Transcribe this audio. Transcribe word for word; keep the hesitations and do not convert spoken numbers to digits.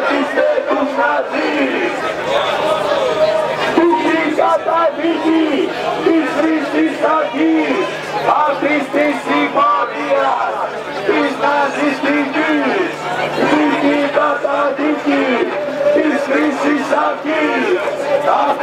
Αφήστε τους ναζί. Τούτη καταδίκη της χρήσης αρχής αυτής της συμμαχίας της ναζιστικής. Τούτη καταδίκη της χρήσης αρχής